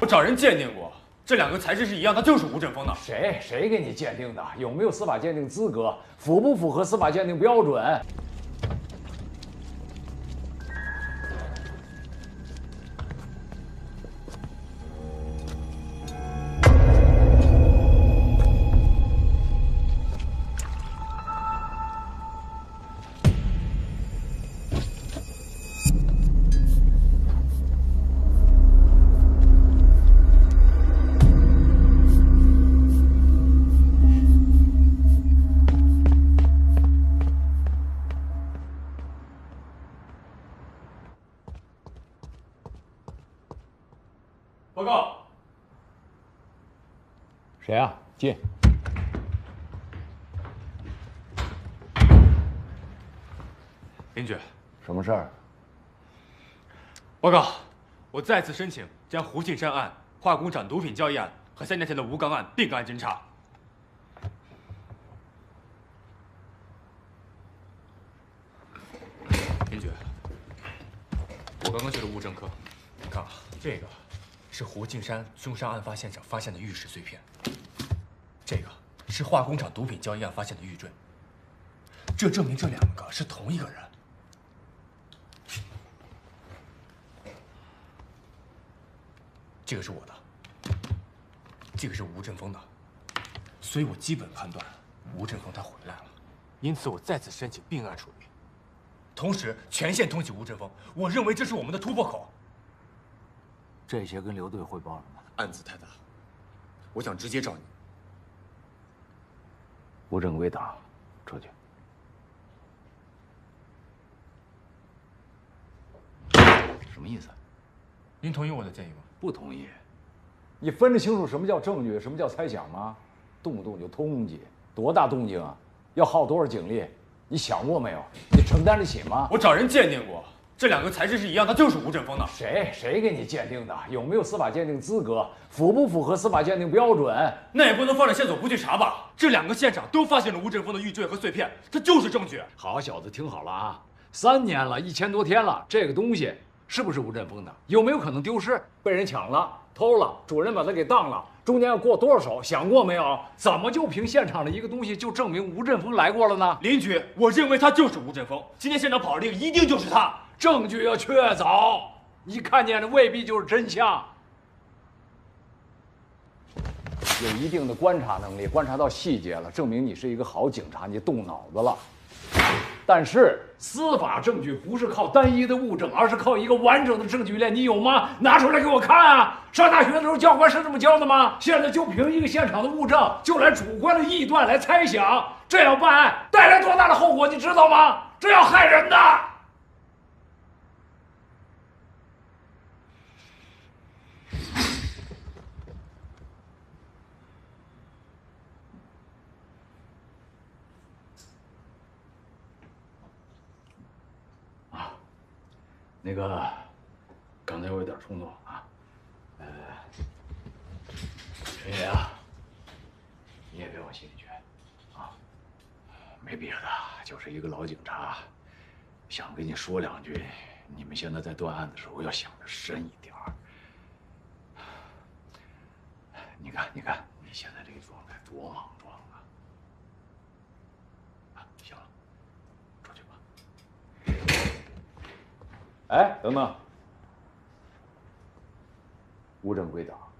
我找人鉴定过，这两个材质是一样，它就是吴振峰的。 谁给你鉴定的？有没有司法鉴定资格？符不符合司法鉴定标准？ 报告。 谁啊？进。 林局， 什么事儿？ 报告，我再次申请将胡庆山案、化工厂毒品交易案和3年前的吴刚案并案侦查。林局，我刚刚去了物证科，你看啊，这个是胡庆山凶杀案发现场发现的玉石碎片，这个是化工厂毒品交易案发现的玉坠，这证明这两个是同一个人。这个是我的，这个是吴振峰的，所以我基本判断吴振峰他回来了，因此我再次申请并案处理，同时全线通缉吴振峰。我认为这是我们的突破口。 这些跟刘队汇报了吗？ 案子太大，我想直接找你。 无正归党，出去。什么意思？ 您同意我的建议吗？ 不同意。你分得清楚什么叫证据，什么叫猜想吗？动不动就通缉，多大动静啊？要耗多少警力？你想过没有？你承担得起吗？ 我找人鉴定过，这两个材质是一样，它就是吴振峰的。 谁给你鉴定的？有没有司法鉴定资格？符不符合司法鉴定标准？ 那也不能放着线索不去查吧？这两个现场都发现了吴振峰的玉坠和碎片，它就是证据。 好小子，听好了啊！3年了，1000多天了，这个东西是不是吴振峰的？有没有可能丢失？被人抢了、偷了，主人把它给当了，中间要过多少手？想过没有？怎么就凭现场的一个东西就证明吴振峰来过了呢？ 林局，我认为他就是吴振峰。今天现场跑的这个一定就是他。 证据要确凿，你看见的未必就是真相。有一定的观察能力，观察到细节了，证明你是一个好警察，你动脑子了。但是司法证据不是靠单一的物证，而是靠一个完整的证据链。你有吗？拿出来给我看啊！上大学的时候教官是这么教的吗？现在就凭一个现场的物证，就来主观的臆断来猜想，这样办案带来多大的后果，你知道吗？这要害人的。那个，刚才我有点冲动啊，陈爷啊，你也别往心里去啊，没别的，就是一个老警察，想跟你说两句。你们现在在断案的时候要想得深一点儿。你看，你现在这个状态多莽撞啊！啊，行了，出去吧。哎，等等，无证归党。